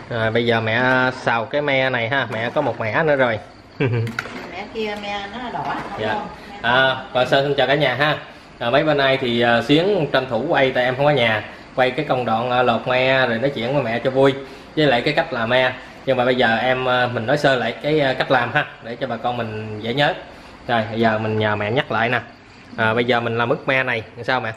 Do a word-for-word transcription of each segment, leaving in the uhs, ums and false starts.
Rồi bây giờ mẹ xào cái me này ha, mẹ có một mẻ nữa rồi. Mẹ kia me nó đỏ. Dạ. À, và Sơn xin chào cả nhà ha. À, mấy bên nay thì uh, Xuyến tranh thủ quay tại em không có nhà, quay cái công đoạn uh, lột me rồi nói chuyện với mẹ cho vui, với lại cái cách làm me. Nhưng mà bây giờ em uh, mình nói sơ lại cái uh, cách làm ha, để cho bà con mình dễ nhớ. Rồi bây giờ mình nhờ mẹ nhắc lại nè. À, bây giờ mình làm ức me này làm sao mẹ?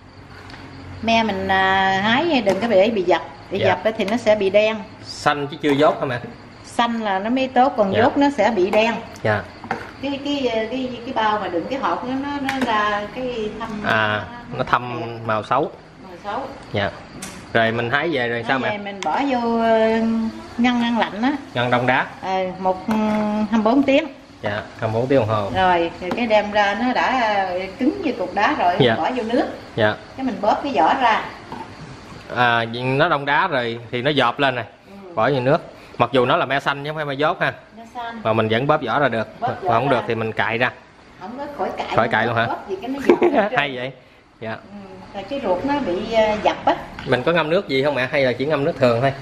Me mình uh, hái đừng có để bị dập, bị Dạ. dập thì nó sẽ bị đen. Xanh chứ chưa dốt hả mẹ? Xanh là nó mới tốt, còn Dạ. dốt nó sẽ bị đen. Dạ. Cái cái cái cái bao mà đựng cái hộp nó nó, nó ra cái thâm. À, nó thâm màu xấu. Màu xấu. Dạ. Rồi mình hái về rồi sao mẹ? Mình bỏ vô ngăn ngăn lạnh á. Ngăn đông đá. À, một hai mươi bốn tiếng. Dạ, hai mươi bốn tiếng đồng hồ. Rồi cái đem ra nó đã cứng như cục đá rồi, Dạ. bỏ vô nước. Dạ. Cái mình bóp cái vỏ ra. À, nó đông đá rồi thì nó dọp lên này, ừ. Bỏ vào nước. Mặc dù nó là me xanh chứ không phải me dốt ha. Mà mình vẫn bóp vỏ ra được. Bóp vỏ không ra. Được thì mình cạy ra. Không có khỏi cạy. Khỏi cạy luôn hả? Bóp gì cái nó dọp. Hay vậy. Dạ. Ừ. Rồi cái ruột nó bị dập á. Mình có ngâm nước gì không mẹ hay là chỉ ngâm nước thường thôi?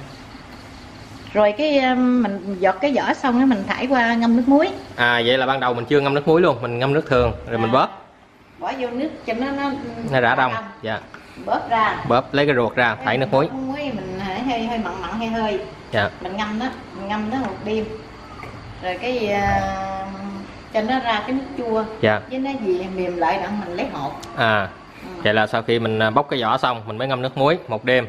Rồi cái mình giọt cái vỏ xong á mình thải qua ngâm nước muối. À vậy là ban đầu mình chưa ngâm nước muối luôn, mình ngâm nước thường rồi à. Mình bóp. Bỏ vô nước cho nó nó nó rã đông. Dạ. Bóp ra. Bóp lấy cái ruột ra, thải nước muối. Nước muối mình hơi hơi mặn mặn hơi hơi. Dạ. Mình ngâm đó, mình ngâm đó một đêm. Rồi cái uh, cho nó ra cái nước chua. Dạ. Với nó gì mềm lại đặng mình lấy hột. À. Ừ. Vậy là sau khi mình bóc cái vỏ xong mình mới ngâm nước muối một đêm.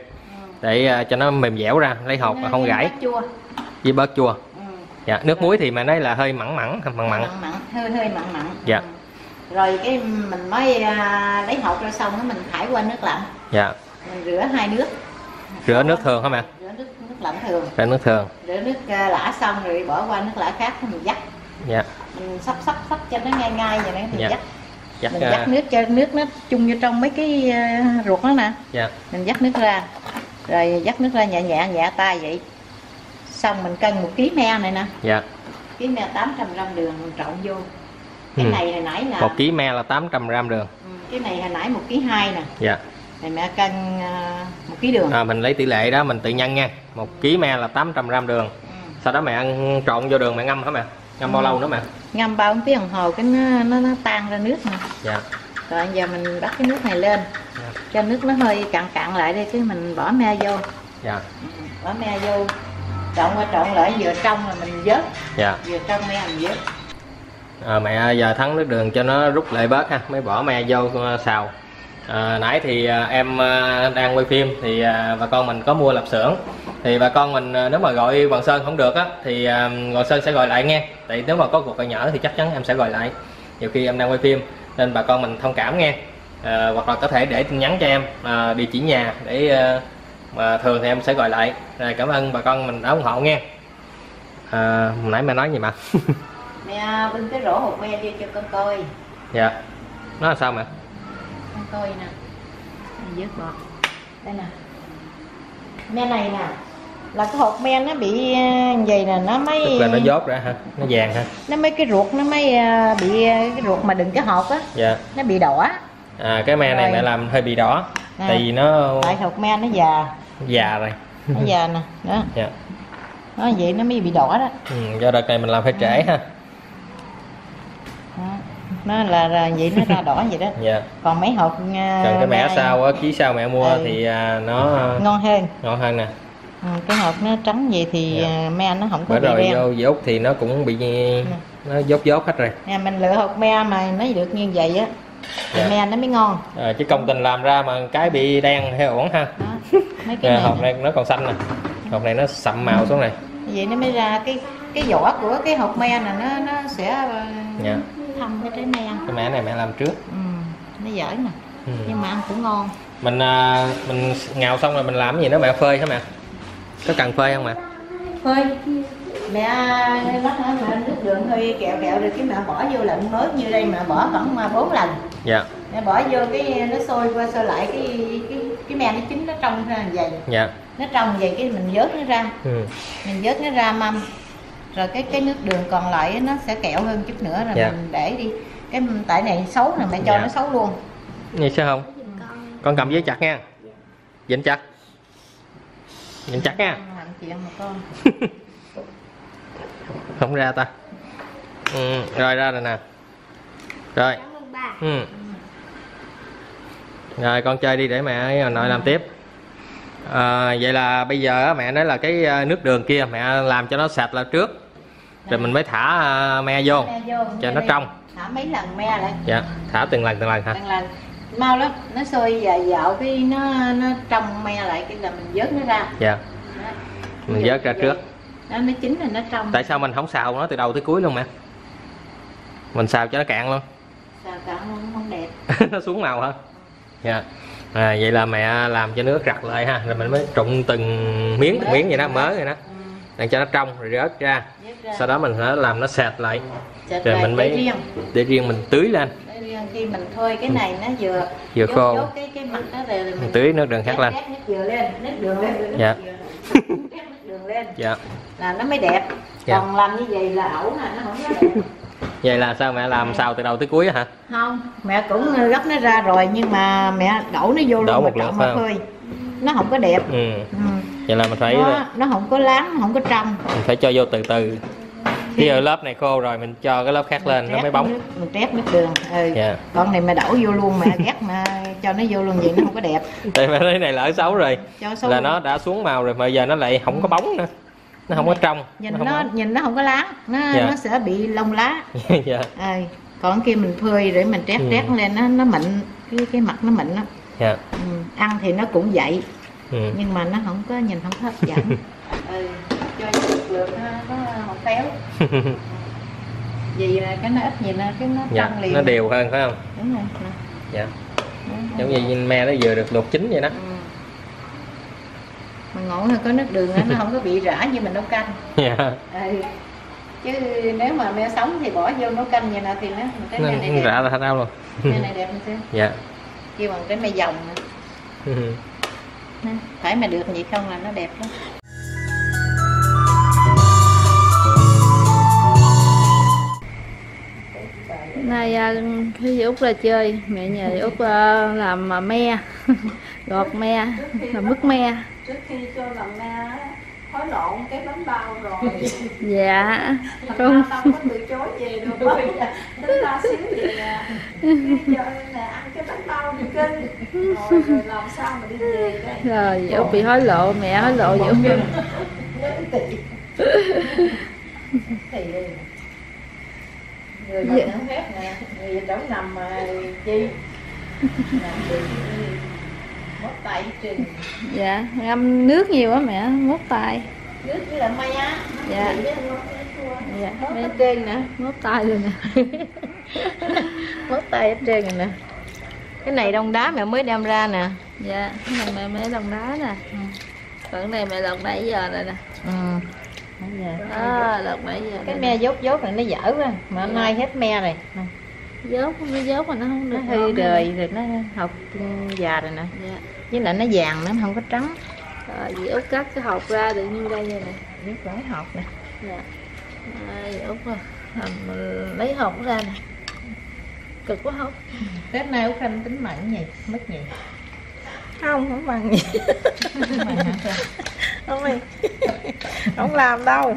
Để uh, cho nó mềm dẻo ra, lấy hột mà không gãy. Chua. Với bớt chua. Ừ. Dạ, nước muối thì mẹ nói là hơi mặn mặn, mặn mặn. Mặn mặn, hơi hơi mặn mặn. Dạ. Ừ. Rồi cái mình mới uh, lấy hột ra xong đó mình thải qua nước lạnh. Dạ. Mình rửa hai nước. Rửa nước thường hả mẹ? Rửa nước nước lạnh thường. Rửa nước thường. Rửa nước uh, lã xong rồi bỏ qua nước lã khác mình dắt. Dạ. Mình sắp sắp sắp cho nó ngay ngay vậy đấy mình Dạ. dắt. Dắt, mình dắt nước cho nước nó chung vô trong mấy cái uh, ruột đó nè. Dạ. Mình dắt nước ra. Rồi dắt nước ra nhẹ nhẹ nhẹ tay vậy. Xong mình cân một ký me này nè. Dạ. Ký me tám trăm gam đường mình trộn vô. Cái ừ. này hồi nãy là một ký me là tám trăm gam đường. Ừ, cái này hồi nãy một ký hai nè. Dạ. Rồi mẹ cân uh, một ký đường. À, mình lấy tỷ lệ đó mình tự nhân nha. một ký me là tám trăm gam đường. Ừ. Sau đó mẹ ăn trộn vô đường mẹ ngâm hả mẹ? Ngâm ừ. bao lâu nữa mẹ? Ngâm bao tiếng đồng hồ cái nó nó, nó tan ra nước nè. Dạ. Rồi giờ mình bắt cái nước này lên. Dạ. Cho nước nó hơi cạn cạn lại đi cái mình bỏ me vô. Dạ. Ừ, bỏ me vô. Trộn qua trộn lại vừa trong là mình vớt. Dạ. Vừa trong me mình vớt. À, mẹ giờ thắng nước đường cho nó rút lại bớt ha, mới bỏ me vô xào. À, nãy thì à, em à, đang quay phim thì à, bà con mình có mua lạp xưởng, thì bà con mình à, nếu mà gọi Hoàng Sơn không được á thì à, Hoàng Sơn sẽ gọi lại nghe, tại nếu mà có cuộc gọi nhỡ thì chắc chắn em sẽ gọi lại, nhiều khi em đang quay phim nên bà con mình thông cảm nghe. À, hoặc là có thể để tin nhắn cho em à, địa chỉ nhà để à, mà thường thì em sẽ gọi lại. Rồi, cảm ơn bà con mình đã ủng hộ nghe. À, nãy mẹ nói gì mà Mẹ bưng cái rổ hột me vô cho con coi. Dạ. Nó là sao mẹ? Con coi nè. Mình vớt bọt. Đây nè. Me này nè. Là cái hột me nó bị vậy nè, nó mới tức là nó dốt ra hả? Nó vàng hả? Nó mấy cái ruột nó mới bị cái ruột mà đừng cái hột á. Dạ. Nó bị đỏ. À cái me rồi. Này mẹ làm hơi bị đỏ. À, tại vì nó tại hột me nó già. Già rồi. Nó già nè, đó. Dạ. Nó vậy nó mới bị đỏ đó. Ừ, do đợt này mình làm hơi trễ ha. Đó. Nó là, là vậy nó ra đỏ vậy đó. Dạ. Còn mấy hột còn cái mẻ sau á, ký sau mẹ mua ừ. thì à, nó ngon hơn. Ngon hơn nè. Ừ, cái hột nó trắng vậy thì dạ. me nó không có. Bởi bị rồi đen. vô dốt thì nó cũng bị ừ. nó dốt dốt hết rồi. Nè mình lựa hột me mà nó được như vậy á thì dạ. me nó mới ngon. À, chứ công tình làm ra mà cái bị đen hay ổn ha. Đó. Mấy cái à, này hột này nó còn xanh nè. Hột này nó sậm màu xuống này. Vậy nó mới ra cái cái vỏ của cái hột me này nó nó sẽ dạ. thâm cái trái me. Cái mẻ này mẹ làm trước. Ừ, nó dở nè. Ừ. Nhưng mà ăn cũng ngon. Mình à, mình ngào xong rồi mình làm cái gì đó mẹ phơi hả mẹ? Có cần phơi không mẹ? Phơi. Mẹ lát nữa mẹ nước đường hơi kẹo kẹo rồi cái mẹ bỏ vô lạnh mới như đây mà bỏ khoảng bốn lần. Dạ. Mẹ bỏ vô cái nó sôi qua sôi lại cái cái cái me nó chín nó trong ra vậy. Dạ. Nó trong vậy cái mình vớt nó ra. Ừ. Mình vớt nó ra mâm. Rồi cái cái nước đường còn lại nó sẽ kẹo hơn chút nữa rồi dạ. mình để đi. Cái tại này xấu nè mẹ cho dạ. nó xấu luôn. Vậy sao không? Con, con cầm giấy chặt nha. Dính chặt. nhìn chắc nha. Làm chuyện mà con. Không ra ta. Ừ, rồi ra rồi nè. Rồi. Cảm ơn ba. Ừ. Rồi con chơi đi để mẹ nội làm tiếp. À, vậy là bây giờ mẹ nói là cái nước đường kia mẹ làm cho nó sạch là trước, rồi mình mới thả me vô, Me vô cho nó trong. Thả mấy lần me lại. Dạ, thả từng lần từng lần hả? Từng lần mau lắm, nó sôi dạo dạo cái nó nó trong me lại cái là mình vớt nó ra. Dạ. Đó. Mình vớt ra trước. Đó, nó chín là nó trong. Tại sao mình không xào nó từ đầu tới cuối luôn mẹ? Mình xào cho nó cạn luôn. Xào cạn luôn không đẹp. Nó xuống màu hả? Dạ. À, vậy là mẹ làm cho nước rặt lại ha, rồi mình mới trụng từng miếng từng miếng vậy đó, mớ vậy đó, để cho nó trong rồi rớt ra. ra. Sau đó mình sẽ làm nó sệt lại, Sệt rồi lại mình mới để riêng. để riêng mình tưới lên. Để riêng khi mình thôi cái này nó vừa Vừa chốt, khô. chốt cái cái mặt đó rồi mình, Mình tưới nước đường khác lên. Nước dừa lên, nước đường lên, nước Dạ. dừa. Nước đường lên. Dạ. Là nó mới đẹp. Dạ. Còn làm như vậy là ẩu nè, nó không có đẹp. Vậy là sao mẹ làm xào từ đầu tới cuối hả? Không, mẹ cũng gấp nó ra rồi nhưng mà mẹ đổ nó vô Đổ luôn một mà lượt chọn phải mà không? phơi. Nó không có đẹp. Ừ. Ừ. Vậy là mình phải Nó, nó không có láng, không có trong. mình phải cho vô từ từ. Khi ở lớp này khô rồi mình cho cái lớp khác lên nó mới bóng. Nước, mình trét nước đường. Ừ. Dạ. Còn này mà đổ vô luôn mẹ ghét mà cho nó vô luôn vậy nó không có đẹp. Tại vì cái này lỡ xấu rồi. Cho xấu Là luôn. nó đã xuống màu rồi mà giờ nó lại không có bóng nữa. Nó không có trong. Nhìn nó nó, không bóng. nhìn nó không có láng, nó Dạ. nó sẽ bị lông lá. Dạ. À, còn kia mình phơi để mình trét Ừ. trét lên nó nó mịn, cái cái mặt nó mịn lắm. Dạ. Ừ. Ăn thì nó cũng vậy. Ừ. Nhưng mà nó không có nhìn không có hấp dẫn. Ừ. Cho lượt lượt nó nó không khéo. Vì là cái nó ít nhìn là cái nó Dạ. trong liền. Nó đều hơn phải không? Đúng rồi. Nè. Dạ. Đó, Giống như me nó vừa được luộc chín vậy đó. Ừ. Mà ngộ là có nước đường á, nó không có bị rã như mình nấu canh. Dạ. Ừ. Chứ nếu mà me sống thì bỏ vô nấu canh vậy nào thì nó cái Nó me này nó đẹp. rã ra đâu luôn. Me này đẹp không? Dạ. Kêu bằng cái me dòng nè. Nè, phải mà được vậy không là nó đẹp lắm. Nay khi Út ra chơi, mẹ nhờ Út làm mà me, gọt me, làm mứt me. Trước khi cho làm me hối lộn cái bánh bao rồi. Dạ. Không không có từ chối về được bởi tính ra xíu về nè. Cho nè ăn cái bánh bao đi kinh. Rồi, rồi làm sao mà đi về đây. Rồi Út bị hối lộ, mẹ hối lộ vậy Út. Thì người đâu nhận phép nè, người đâu nằm mà chi. Nằm gì mất tay trình. Dạ, ngâm nước nhiều quá mẹ, mốt tay. Nước với lại mây á. Dạ. Dạ, Mất mẹ hết trơn nè. mốt tay rồi nè. Mất tay hết trơn rồi nè. Cái này đông đá mẹ mới đem ra nè. Dạ, cái này mẹ mẹ lòng đá nè. Còn cái này mẹ lọc bảy giờ rồi nè. Ừ. Đó, lọc bảy giờ. Cái rồi me nè. dốt dốt này nó dở quá mà Dạ. nay hết me rồi. Dốt, nó dốt mà nó không được. Nó hư ngon. đời rồi nó học già rồi nè. Dạ. Với lại nó vàng nó không có trắng. Rồi, dì Út cắt cái hộp ra tự như đây vậy nè. Biết lấy hộp nè. Dạ. Rồi, dì Út rồi. Làm, lấy hộp ra nè. Cực quá không? Tết nay Út Khanh tính mặn gì? Mất gì? Không, không bằng gì. Mặn hả con? Không đi. Không làm đâu.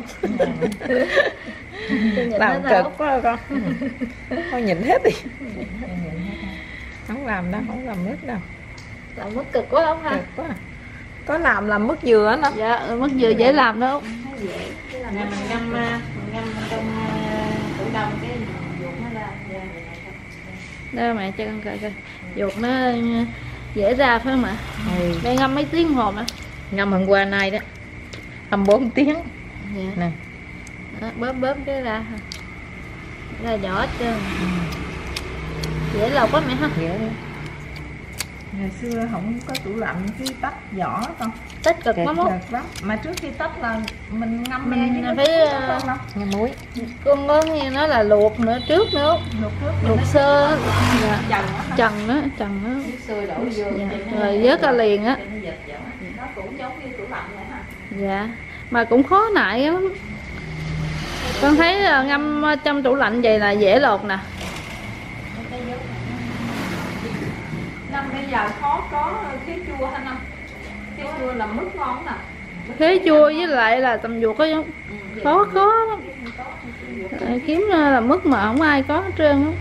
Làm cực quá con. Thôi nhìn hết đi. Không làm đâu, không làm mứt đâu. Làm mất cực quá không ha? Cực quá. Có làm làm mứt dừa đó. Dạ, mất dừa dễ làm đâu. Nè mình ngâm mình ngâm trong tủ đông cái mình luộc nó ra. Đây mẹ cho con coi coi. Dột nó dễ ra phải không ạ? Ừ. Đây ngâm mấy tiếng hồ mà. Ngâm hôm qua nay đó. hai mươi bốn tiếng. Dạ. Nè. Đó, bóp bóp cái ra. Ra nhỏ hết trơn. Dễ lọc quá mẹ ha. Dễ đi. Ngày xưa không có tủ lạnh cái tách vỏ con. Tích cực lắm á. Cực lắm. Mà trước khi tách là mình ngâm me Mình với nước phải, trước đó con đâu. Ngâm muối. Con có nghe nói là luộc nữa trước nữa. Luộc nước Luộc sơ á. Dạ. chần á. Trần đó, trần đó. Nước sôi đổ vô. Dạ. cho nó- Rồi vớt ra liền á. cho nó giật giật. Nó cũng giống như tủ lạnh vậy hả? Dạ. Mà cũng khó nại lắm. Con thấy là ngâm trong tủ lạnh vậy là dễ lột nè. Năm bây giờ khó có khế chua hả năm? Khế chua là mứt ngon nè. Thế chua với lại là tầm ruột có khó khó lắm. Kiếm là mức mà không ai có hết trơn á.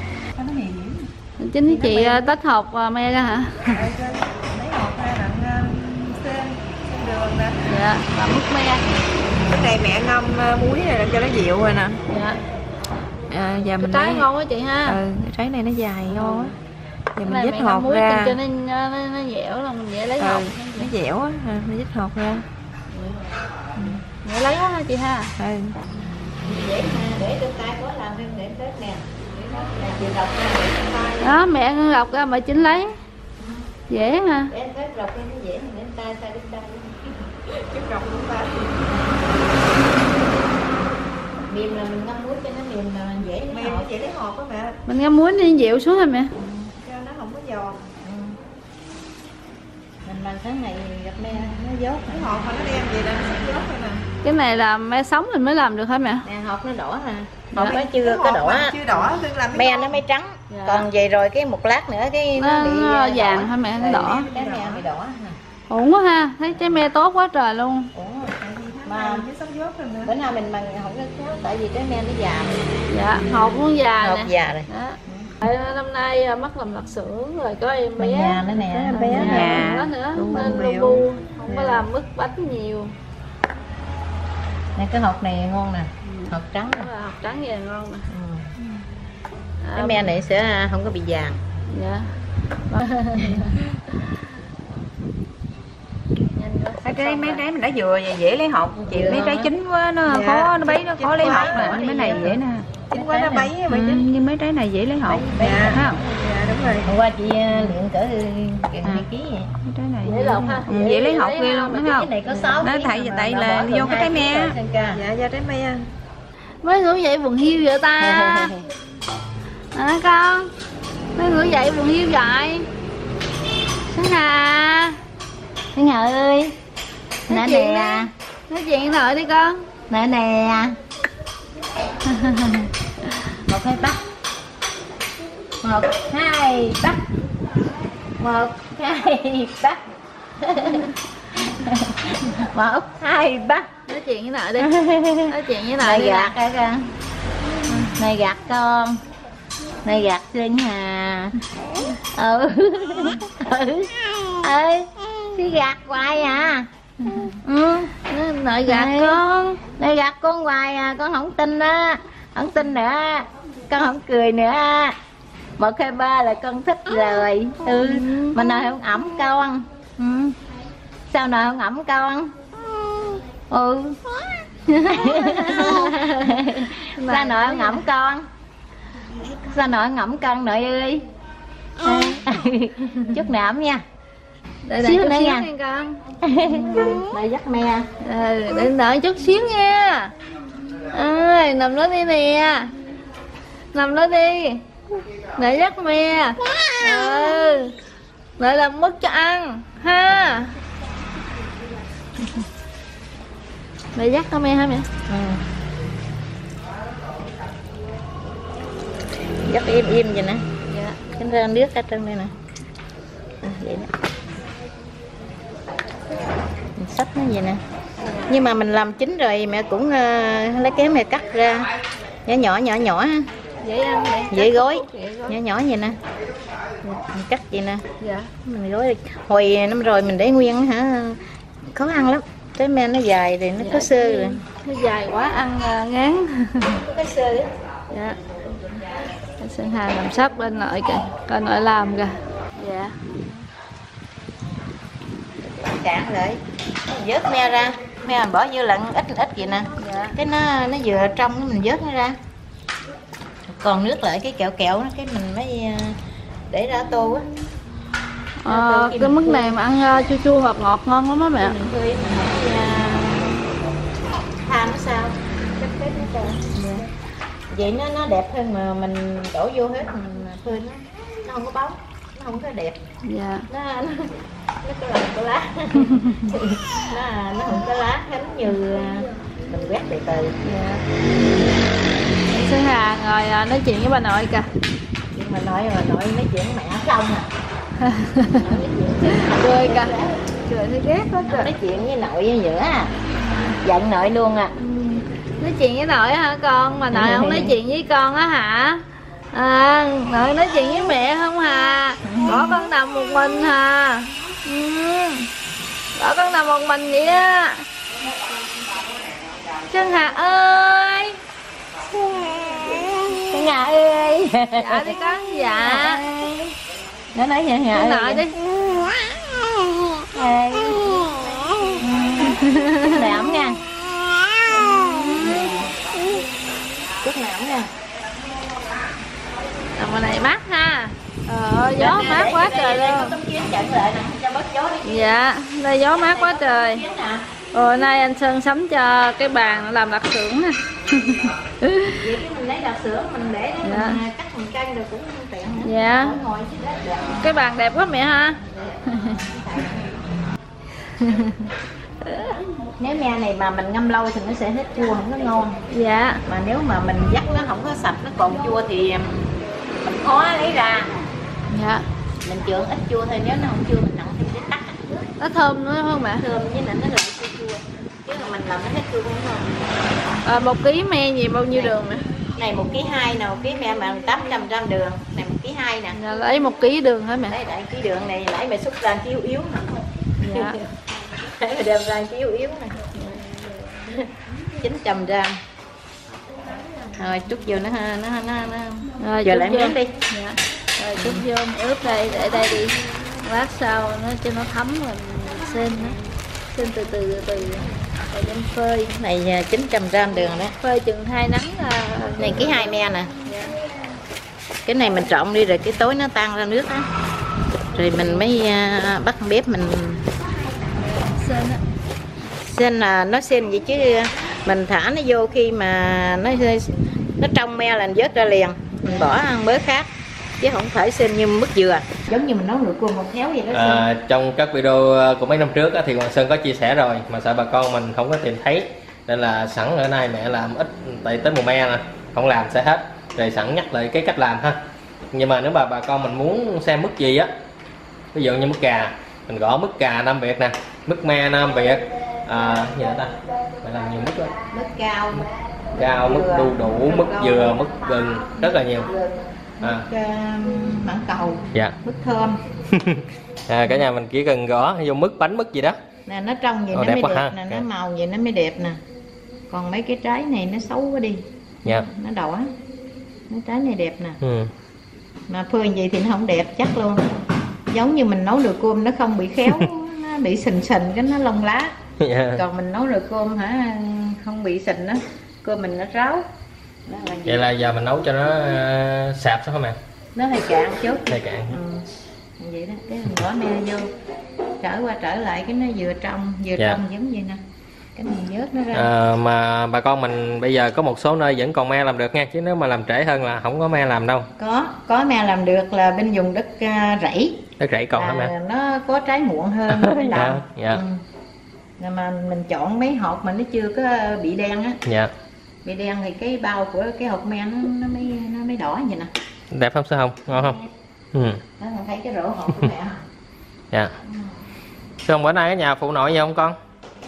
Chính chị tách hộp me ra hả? Lấy hộp ra đặng xem xem đường nè. Dạ, làm mứt me. Cái này mẹ ngâm muối này để cho nó dịu rồi nè. Dạ. À, giờ mình trái lấy... ngon quá chị ha. Ừ, trái này nó dài ngon á. Giờ mình dứt hộp hộp ra. cho nó, nó, nó dẻo là mình dễ lấy Ừ, hộp. nó dẻo á, à, mình dứt hộp ra. Dễ lấy quá ha chị ha. Ừ. Dễ mà để trên tay có làm thêm để tết nè. Chị đọc ra để trên tay. Đó mẹ lọc ra mà chính lấy. Dễ ha. Để tết đọc ra nó dễ đến tay tay đến tay. Chút đọc cũng tay. Mềm là mình ngâm muối cho nó mềm là dễ lấy Mềm nó hộp. dễ lấy hộp á mẹ. Mình ngâm muối đi dịu xuống rồi mẹ. Cho nó không có giòn. Mình làm tháng này gặp me nó dốt. Cái hộp mà nó đem gì nè, nó dốt rồi nè. Cái này là me sống mình mới làm được hả mẹ? Nè hộp nó đỏ nè. Dạ. Hộp nó chưa Cái có hộp đỏ. mà chưa đỏ tương làm Me nó mới trắng. Dạ. Còn về rồi cái một lát nữa cái nó, Nó, bị nó uh, vàng đỏ. hả mẹ? Nó đỏ. Cái me bị đỏ. Ổn quá ha, thấy trái me tốt quá trời luôn. Ủa, Mà mà cái sắp dốt rồi nè. bữa nào mình bằng không có khéo tại vì cái me nó già. Dạ, hộp cũng già Hộp nè. già rồi. Đó. Tại năm nay mắc làm lạp xưởng rồi có em bé. Nhà nữa nè. Em bé Nhà nè. đó nữa, Lu nên bèo. lu bu, không có làm mứt bánh nhiều. Nè cái hộp này ngon nè. Hộp trắng nè. Đó là hộp trắng về ngon nè. Ừ. À, Cái me này sẽ không có bị vàng. Dạ. Mấy trái mấy trái mình đã vừa vậy dễ lấy hộp chị, Vừa mấy trái hả? chín quá nó Dạ. khó nó bấy nó khó lấy Chín hộp quá, nè, mấy này dễ dễ nè. Chín quá nó bấy nè. bấy Ừ. chín. Nhưng mấy trái này dễ lấy hộp. Bấy- Dạ, bấy. thấy không? Dạ đúng rồi. Hôm qua chị uh, luyện cỡ gần À. hai ký vậy. Mấy trái này Dễ lột ha. Ừ, dễ lấy hộp Dễ ghê lấy luôn, hộp. thấy Cái không? này có sáu Nó ký tại mà tại bà là bỏ vô được cái trái hai ký me. rồi, Sơn ca. Dạ do trái me. Mấy ngủ dậy buồn hiu vậy ta? Hả con? Mấy ngủ dậy buồn hiu vậy? Sáng Hà. Thiên Hà ơi. Nói Nè chuyện nè. đi. Nói chuyện lại đi con. Nè nè. Một hai bắt. Một hai bắt. Một hai bắt. Một hai bắt. Nói chuyện với nội đi. Nói chuyện với nội Này đi. gạt cái con. Này gạt con. Này gạt Sơn Hà. Ừ. Ừ. Ừ. Đi gạt hoài à. Ừ. Nội gạt Này. con. Này gạt con hoài à, con không tin đó. Không tin nữa. Con không cười nữa. Một hai ba là con thích rồi. Ừ. Mà nào không ẩm con. Ừ. Sao nào không ẩm con? Ừ. Sao nội không ẩm con? Sao nội không ẩm con nội ơi? Chút nữa ẩm nha. Để để Xíu chút nữa xíu nha. nha con. Nội dắt me. Ừ, để đợi chút xíu nha. Ơi, nằm đó đi nè. Nằm đó đi. Để dắt me. Ừ. Để làm mứt cho ăn ha. Để dắt con me hả mẹ? Ừ. Dắt im im vậy nè. Dạ. Cái ra nước ở trong đây nè. À, vậy đó. Mình xách nó vậy nè. Nhưng mà mình làm chín rồi mẹ cũng uh, lấy kéo mẹ cắt ra nhỏ nhỏ nhỏ nhỏ ha. Dễ ăn vậy. Dễ gói. Dễ gói. Nhỏ nhỏ vậy nè. Mình cắt vậy nè. Dạ. Mình gói được. Hồi năm rồi mình để nguyên hả khó ăn lắm. Trái me nó dài thì nó Dạ, có xơ rồi. nó dài quá ăn uh, ngán. Có xơ đấy. Dạ. Sơn Hà làm sắp bên nội kìa, coi nội làm kìa. Dạ. Cạn lại. Vớt me ra. Me mình bỏ vô lận ít ít vậy nè. Dạ. Cái nó nó vừa trong nó mình vớt nó ra. Còn nước lại cái kẹo kẹo nó cái mình mới để ra tô á. Ờ, cái mứt này mà ăn uh, chua chua ngọt ngọt ngon lắm á mẹ. Mình phơi mình để tha nó sao chắc cái nó sao. Vậy nó nó đẹp hơn mà mình đổ vô hết mình phơi nó nó không có bóng nó không có đẹp. Dạ. Nó nó, nó có lòng có lá. nó nó không có lá giống như mình quét từ từ. Dạ. Sơn Hà ngồi uh, nói chuyện với bà nội kìa. Nhưng mà nói mà nội nói chuyện mẹ không à. Nói chuyện Cười kìa. Trời thấy ghét quá trời. Nói chuyện với nội với giữa à. Giận nội luôn à. Ừ. Nói chuyện với nội hả con? Mà nội không nói chuyện với con á hả? À, nội nói chuyện với mẹ không hà? Bỏ con nằm một mình hà? Ừ. Bỏ con nằm một mình vậy á. Trân Hà ơi. Trân Hà ơi. Dạ đi con. Dạ. Nó nói Trân Hà ơi. Nội đi. Ê. Chúc này ấm nha. Chúc này ấm nha. Mà này mát ha. Ờ, gió Để, mát để, quá để, trời để, luôn. có tấm kiến chặn lại nè, cho bớt gió đi. Dạ, đây gió mát quá trời. Rồi nay anh Sơn sắm cho cái bàn nó làm lạp xưởng nè. Vậy cái mình lấy lạp xưởng mình để đó, Dạ. mình cắt mình canh rồi cũng tiện nữa. Dạ. Ngồi chứ đó, dạ. Cái bàn đẹp quá mẹ ha. Nếu me này mà mình ngâm lâu thì nó sẽ hết chua, không có ngon. Dạ. Mà nếu mà mình dắt nó không có sạch, nó còn chua thì mình khó lấy ra. Dạ. Mình chượng ít chua thôi, nếu nó không chua mình nặng thêm cái tắc. Nó thơm nữa không mẹ? Thơm với lại nó lại chua chua. Chứ mà mình làm nó hết chua không ngon. À, một ký me gì bao nhiêu đường nè? Này một ký hai nè, một ký me mà tám trăm gram đường. Này một ký hai nè. Dạ, lấy một ký đường hả mẹ? Đấy, đại ký đường này nãy mày xúc ra ký yếu yếu nè. Dạ. Nãy mày đem ra ký yếu yếu nè. chín trăm gram. Rồi trút vô nó ha, nó nó nó. Rồi, Giờ chút lại vô. miếng đi. Dạ. Rồi chút vô ướp đây, để đây đi. Lát sau nó cho nó thấm rồi mình xên nó. Xên từ từ từ từ. Rồi đem phơi. Này chín trăm gram đường đó. Phơi chừng hai nắng là... Này ký hai me nè. Dạ. Cái này mình trộn đi rồi cái tối nó tan ra nước á. Rồi mình mới uh, bắt bếp mình Xên á. xên là nó xên vậy chứ mình thả nó vô khi mà nó nó trong me là mình vớt ra liền, mình bỏ ăn bớ khác chứ không phải xên như mứt dừa, giống như mình nấu nồi cua một khéo vậy đó. À, trong các video của mấy năm trước á, thì Hoàng Sơn có chia sẻ rồi mà sợ bà con mình không có tìm thấy nên là sẵn ở nay mẹ làm ít, tại tới mùa me nè không làm sẽ hết rồi, sẵn nhắc lại cái cách làm ha. Nhưng mà nếu mà bà con mình muốn xem mứt gì á, ví dụ như mứt cà mình gõ mứt cà Nam Việt nè, mứt me Nam Việt, à, gì nữa ta, phải làm nhiều mứt đó. Mứt cao, mứt Cao, mứt đu đủ, mứt dừa, mứt gừng, rất là nhiều. À. Mứt uh, mãng cầu, Dạ. mứt thơm. À, cả nhà mình chỉ cần gõ vô mứt bánh mứt gì đó. Nè nó trong vậy Ồ, nó đẹp mới quá đẹp ha. nè, Dạ. nó màu vậy nó mới đẹp nè. Còn mấy cái trái này nó xấu quá đi. Dạ. Nó đỏ. Mấy trái này đẹp nè. Ừ. Mà phơi vậy thì nó không đẹp chắc luôn. Giống như mình nấu nồi cơm nó không bị khéo, nó bị sình sình cái nó lông lá. Dạ. Còn mình nấu nồi cơm hả không bị sình á, cơm mình nó ráo. Đó là Vậy là giờ mình nấu cho nó uh, sạp sao hả mẹ? nó hơi cạn chút. Hơi cạn. Ừ. Vậy đó, cái mình bỏ me vô, trở qua trở lại cái nó vừa trong, vừa Dạ. trong giống vậy nè. Cái mình vớt nó ra. À, mà bà con mình bây giờ có một số nơi vẫn còn me làm được nha, chứ nếu mà làm trễ hơn là không có me làm đâu. Có, có me làm được là bên vùng đất uh, rẫy. Đất rẫy còn hả mẹ? À, nó có trái muộn hơn nó mới làm. Dạ, dạ. Ừ. Rồi mà mình chọn mấy hột mà nó chưa có bị đen á, Dạ. bị đen thì cái bao của cái hột me nó nó mới nó mới đỏ vậy nè. Đẹp không sao không? Ngon không? Ừ. Đó mình thấy cái rổ hột của mẹ. Dạ. Xong bữa nay ở nhà phụ nội gì không con?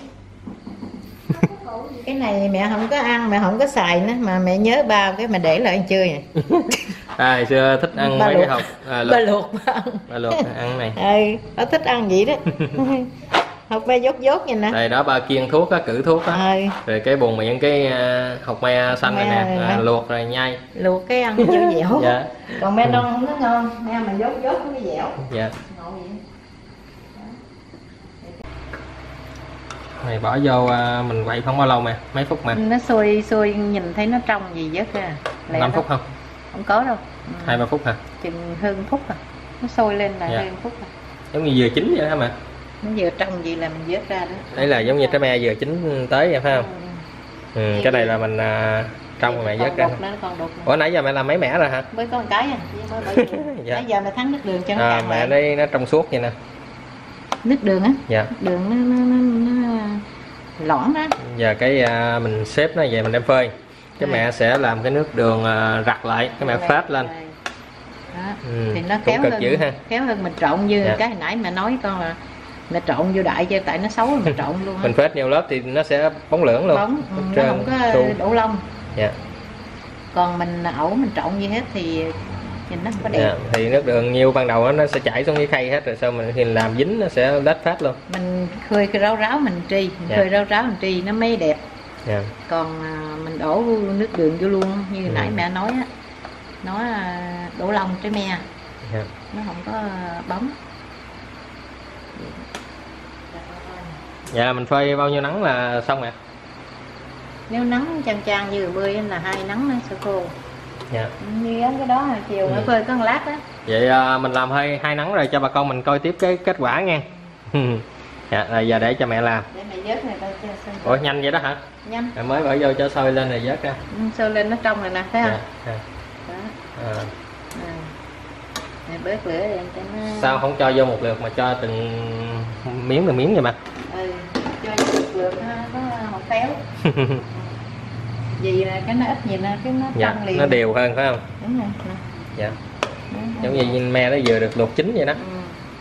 Cái này mẹ không có ăn, mẹ không có xài nữa mà mẹ nhớ bao cái mà để lại ăn chơi nè. À, hồi xưa thích ăn Ba mấy luộc. cái hộp à, Ba luộc. luộc ba ăn. Ba luộc ăn cái này. Ừ, nó thích ăn vậy đó. Hột me dốt dốt vậy nè. Đây đó ba kiêng thuốc á, cử thuốc á. Ừ. Rồi cái buồn miệng cái uh, hột me xanh này Me nè, này à, nè. luộc rồi nhai. Luộc cái ăn dẻo dẻo. Dạ. Còn me non không có ngon, me mà dốt dốt nó dẻo. Dạ. Ngộ vậy. Này bỏ vô à, mình quậy không bao lâu mà, mấy phút mà. Nó sôi sôi nhìn thấy nó trong gì vớt ra. Lẹ năm đó. phút không? Không có đâu. Ừ. Hai ba phút hả? Chừng hơn phút à. Nó sôi lên là Dạ. hơn phút à. Giống như vừa chín vậy đó hả mẹ? Nó vừa trong gì là mình vớt ra đó. Đấy là giống như trái me vừa chín tới vậy phải không? Ừ. Ừ, cái này là mình à, trong rồi mẹ Còn vớt ra. đục nữa, còn đục nữa. Ủa nãy giờ mẹ làm mấy mẻ rồi hả? Mới có một cái à, chứ mới bởi vì Dạ. nãy giờ mày thắng nước đường cho nó À, cạn mẹ lại. đây nó trong suốt vậy nè. Nước đường á, Dạ. đường nó nó nó, nó lõn đó. Giờ cái à, mình xếp nó về mình đem phơi. Cái À. mẹ sẽ làm cái nước đường à, rặt lại, cái mẹ phát lên. Đó. Ừ, Thì nó cũng khéo cực hơn, dữ ha. khéo hơn mình trộn như Dạ. cái hồi nãy mà nói con là Là trộn vô đại chứ tại nó xấu mình trộn luôn. Mình phết nhiều lớp thì nó sẽ bóng lưỡng luôn. Bóng, ừ, nó không có su. đổ lông. Dạ. Còn mình ẩu mình trộn như hết thì nhìn nó không có đẹp. Dạ. Thì nước đường nhiều ban đầu nó sẽ chảy xuống cái khay hết rồi sau mình khi làm dính nó sẽ lết phát luôn. Mình khơi cái ráo ráo mình tri, mình Dạ. khơi ráo ráo mình tri nó mới đẹp. Dạ. Còn à, mình đổ nước đường vô luôn như Ừ. nãy mẹ nói á, nó à, đổ lông trái me, Dạ. nó không có bóng. Dạ mình phơi bao nhiêu nắng là xong ạ? Nếu nắng chang chang như bươi là hai nắng nó sẽ khô. Dạ. Như cái đó chiều Ừ. mới phơi có một lát đó. Vậy à, mình làm hai hai nắng rồi cho bà con mình coi tiếp cái kết quả nha. Dạ, rồi giờ để cho mẹ làm. Để mẹ vớt này coi cho xem. Ủa nhanh vậy đó hả? Nhanh. Mẹ mới bỏ vô cho sôi lên rồi vớt ra. Ừ, sôi lên nó trong rồi nè, thấy không? Dạ. Dạ. Đó. À. À. Này bớt lửa để cho nó. Sao không cho vô một lượt mà cho từng miếng từng miếng vậy mà? Ừ, cho một lượt nó có một téo. Vì là cái nó ít nhìn cái nó Dạ, trong liền. nó đều hơn phải không? Đúng rồi. Nè. Dạ. Đó, Giống như me nó vừa được luộc chín vậy đó. Ừ.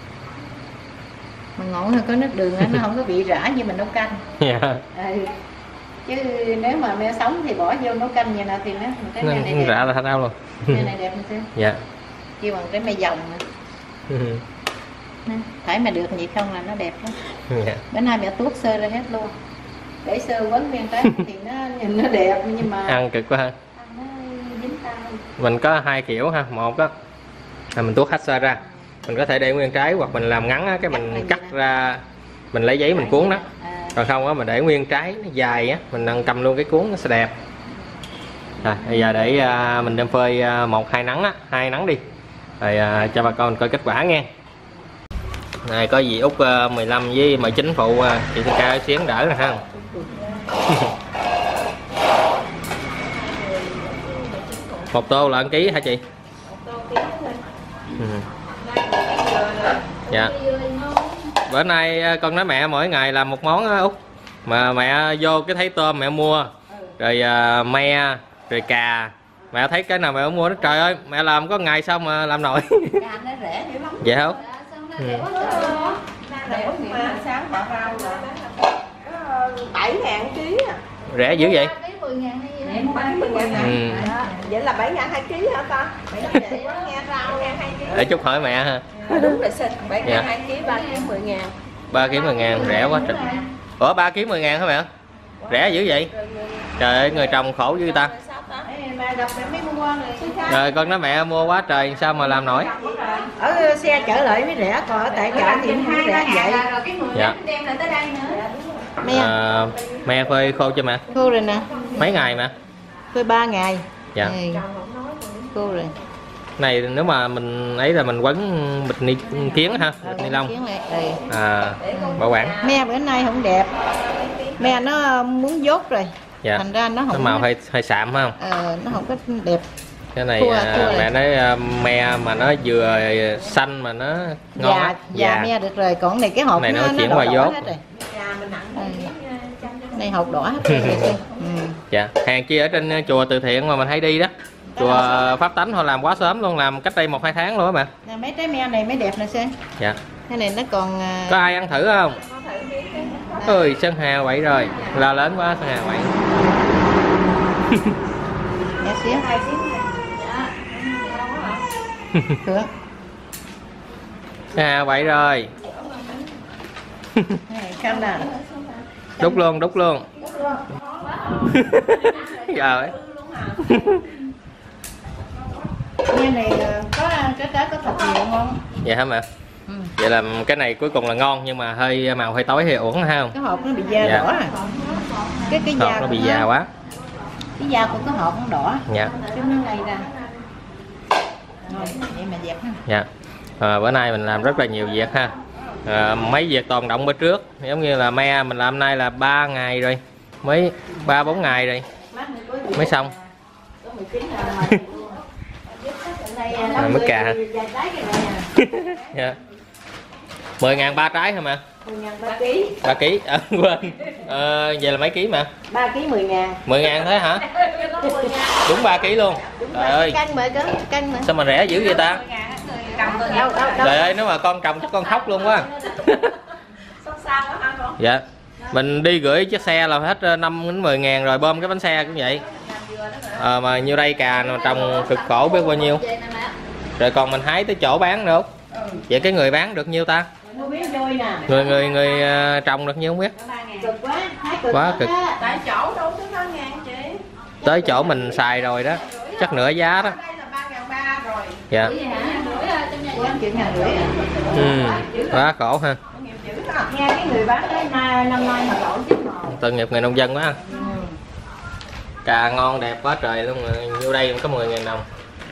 Mà ngộ hơn có nước đường á, nó không có bị rã như mình nấu canh. Dạ. Ừ. Chứ nếu mà me sống thì bỏ vô nấu canh như nào thì nó cái Nó me này nó đẹp. rã là thành đâu luôn. Me này đẹp không? Dạ. Kêu bằng cái me dòng nè. Nè, phải mà được vậy không là nó đẹp lắm. Dạ. Bữa nay mẹ tuốt sơ ra hết luôn. Để sơ quấn nguyên trái thì nó nhìn nó đẹp nhưng mà Ăn cực quá ha. ăn nó dính tay. Mình có hai kiểu ha, một đó là mình tuốt hết sơ ra, mình có thể để nguyên trái hoặc mình làm ngắn á, cái mình cắt ra mình lấy giấy mình cuốn đó. À, Còn không á mình để nguyên trái nó dài á, mình ăn cầm luôn cái cuốn nó sẽ đẹp. Rồi bây giờ để à, mình đem phơi à, một hai nắng á, hai nắng đi. Rồi à, cho bà con mình coi kết quả nghe. Này có gì Út uh, mười lăm với mười chín phụ uh, chị Thanh Ca xuyến đỡ nè ha. Một tô là một ký hả chị? Ừ. Dạ. Bữa nay con nói mẹ mỗi ngày làm một món á Út. Mà mẹ vô cái thấy tôm mẹ mua, rồi uh, me, rồi cà. Mẹ thấy cái nào mẹ không mua nó trời ơi, mẹ làm có ngày sao mà làm nổi. Cà nó rẻ dữ lắm. Vậy không? Ừ. Đẹp mà sáng bỏ rau là bảy ngàn ký à. Rẻ dữ vậy? mười ngàn hay gì Vậy bảy mươi ngàn à? Ừ. Đó. Vậy là bảy ngàn hai ký hả ta? bảy ngàn nghe rau nghe hai ký. Để chút hỏi mẹ ha. Đúng rồi xin. bảy Dạ. ngàn hai ký, ba ký mười ngàn. ba ký mười ngàn rẻ quá trời. Ủa ba ký mười ngàn hả mẹ? Rẻ dữ vậy? Trời ơi người trồng khổ dữ ta. Mẹ gặp mẹ mới mua rồi. Rồi con nói mẹ mua quá trời sao mà làm nổi. Ở xe chở lại mới rẻ, còn ở tại chợ thì không rẻ vậy. Dạ. đem lại tới đây nữa. Me À, me phơi khô cho mẹ. khô rồi nè. Mấy ngày mẹ? Phơi ba ngày. Dạ. Ừ. Khô rồi. Này nếu mà mình ấy là mình quấn bịch ni kiến ha, bịch ni lông. Kiến lại. Ừ. À, bảo quản. Me bữa nay không đẹp. Me nó muốn dốt rồi. Dạ. Thành ra nó Nó không màu hơi hơi sạm phải không? ờ, nó không có đẹp. Cái này Thua, à, thua. mẹ nói à, me mà nó vừa xanh mà nó ngon Già, á. già me được rồi, còn này cái hộp Này nó nó, chuyển đỏ qua đỏ dốt. hết rồi. Ừ. Này hộp đỏ hết rồi. Ừ. Dạ, hàng chi ở trên chùa từ thiện mà mình hay đi đó. Chùa Pháp Tánh họ làm quá sớm luôn, làm cách đây một hai tháng luôn á mẹ. Nè, mấy trái me này mới đẹp nè xem. Dạ. Cái này nó còn à, Có ai ăn thử không? Ơi, Sơn Hà quậy rồi. La lớn quá Sơn Hà quậy. nhỏ xíu. Được. Sơn Hà quậy rồi. Này, canh nè. Đúc luôn, đúc luôn. Giờ ấy. Me này à, có cái trái có thật nhiều ngon. Vậy hả mẹ? Ừ. Vậy là cái này cuối cùng là ngon nhưng mà hơi màu hơi tối hơi uổng ha không? Cái hộp nó bị da Dạ. đỏ à. Cái cái Hộp da nó của bị già quá. Cái da của cái hộp nó đỏ. Dạ. Chứ nó lây ra. Rồi, vậy mà dẹp ha. Dạ. À, bữa nay mình làm rất là nhiều việc ha. À, mấy việc tồn động bữa trước giống như là me mình làm nay là ba ngày rồi, mấy ba bốn ngày rồi mới xong. À, mới cà. Dạ. mười ngàn ba trái hả mẹ? mười ngàn ba ký. ba ký. À, quên. À, vậy là mấy ký mà? ba ký mười ngàn. mười ngàn thế hả? Đúng ba ký luôn. Trời ơi. Canh mà cơ, canh mà. Sao mà rẻ dữ vậy ta? Đâu, đâu, đâu. Trời ơi nếu mà con trồng chắc con khóc luôn quá. sao đó hả con? Dạ. Mình đi gửi chiếc xe là hết năm đến mười ngàn rồi, bơm cái bánh xe cũng vậy. À, mà nhiêu đây cà trồng cực khổ biết bao nhiêu. Rồi còn mình hái tới chỗ bán nữa. Vậy cái người bán được nhiêu ta? Người người người uh, trồng được nhiêu không biết. Cực quá, hái cực Quá cực. Tại chỗ đâu tới ba ngàn chị. Tới chỗ mình xài rồi đó, chắc nửa giá đó. Đây là ba ngàn ba rồi. Dạ. Chuyện ngàn rưỡi. Ừ, quá khổ ha. Nghe cái người bán cái năm nay mà lỗ chứ mồ. Tội nghiệp người nông dân quá. Ừ. Cà ngon đẹp quá trời luôn rồi, vô đây cũng có mười ngàn đồng.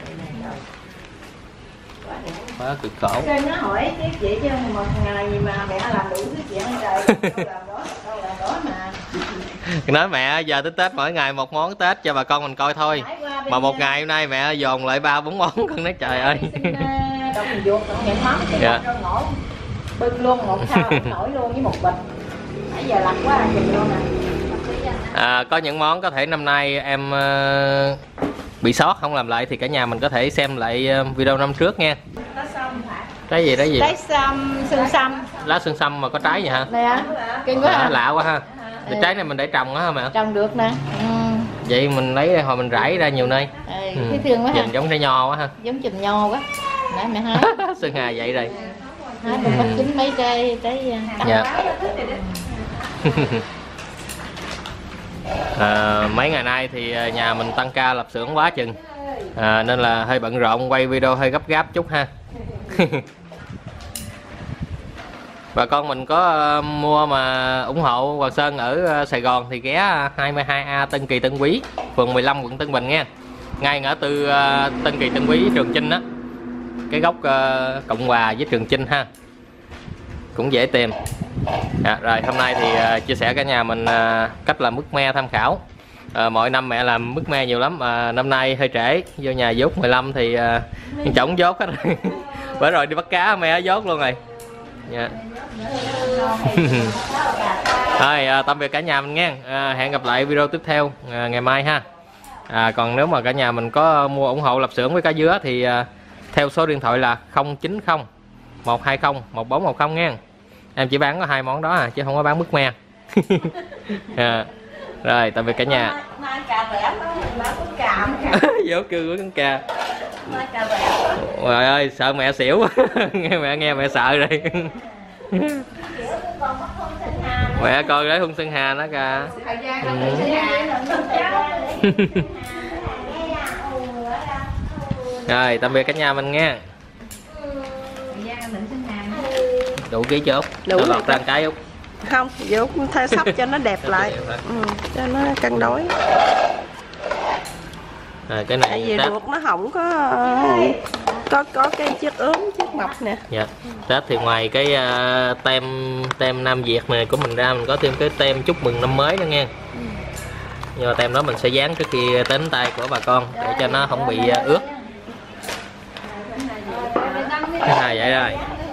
Quá cực khổ. Trên nó hỏi cái chị chứ một ngày gì mà mẹ làm đủ cái chuyện trời. Đâu làm đó, đâu làm đó mà. Nói mẹ giờ tới Tết mỗi ngày một món Tết cho bà con mình coi thôi. Mà một ngày hôm nay mẹ dồn lại ba bốn món, con nói trời ơi. Đâu mình vuột những món cái Dạ. rau ngổ bưng luôn một sao nổi luôn với một bịch. Nãy giờ lặt quá chừng luôn nè. À, có những món có thể năm nay em uh, bị sót không làm lại thì cả nhà mình có thể xem lại uh, video năm trước nha. Cái gì đó gì? Trái sâm, xương sâm. Lá xương sâm mà có trái vậy hả? Nè, kinh quá À, hả? lạ quá ha. Cái trái này mình để trồng á hả mẹ? Trồng được nè. Ừ. Vậy mình lấy hồi mình rải ra nhiều nơi. Ừ, Ừ. thấy thương quá ha. Nhìn giống trái nho quá ha. Giống chùm nho quá. Nãy mẹ hái. Sơn Hà vậy rồi. Hái được bắt chín mấy cây trái cắt. Dạ. À, mấy ngày nay thì nhà mình tăng ca lập xưởng quá chừng, à, nên là hơi bận rộn, quay video hơi gấp gáp chút ha. Bà con mình có uh, mua mà ủng hộ Hoàng Sơn ở uh, Sài Gòn thì ghé hai mươi hai A Tân Kỳ Tân Quý, phường mười lăm quận Tân Bình nha. Ngay ngã tư uh, Tân Kỳ Tân Quý Trường Chinh á, cái góc uh, Cộng Hòa với Trường Chinh ha, cũng dễ tìm. À, rồi hôm nay thì uh, chia sẻ cả nhà mình uh, cách làm mứt me tham khảo. Uh, mỗi năm mẹ làm mứt me nhiều lắm mà năm nay hơi trễ, vô nhà dốt mười lăm thì uh, chổng dốt hết rồi. Bữa rồi đi bắt cá me dốt luôn rồi. Yeah. Rồi à, tạm biệt cả nhà mình nha. À, hẹn gặp lại video tiếp theo à, ngày mai ha. À, còn nếu mà cả nhà mình có mua ủng hộ lập xưởng với cá dứa thì à, theo số điện thoại là không chín không một hai không một bốn một không nha. Em chỉ bán có hai món đó à, chứ không có bán mứt me. À, rồi tạm biệt cả nhà. Mai cà rẻ đó, mình bán con cà cà. Dốt cư của con cà. Mai cà rẻ. Trời ơi sợ mẹ xỉu quá. Nghe mẹ nghe mẹ sợ rồi. Mẹ coi đấy Hung Sơn Hà nó kìa. Thời gian Ừ. Rồi tạm biệt cả nhà mình nha. Đủ ký chốt. Đủ Nó lọt ra một cái Út. không, dốt thay sắp cho nó đẹp lại. Ừ, cho nó cân đối. Rồi cái Tại vì này Tết. ruột nó không có có có cái chiếc ốm chiếc mọc nè. Dạ. Tết thì ngoài cái uh, tem tem Nam Việt này của mình ra mình có thêm cái tem chúc mừng năm mới nữa nha. Nhưng mà tem đó mình sẽ dán trước khi đến tay của bà con để cho nó không bị uh, ướt. Cái này vậy rồi.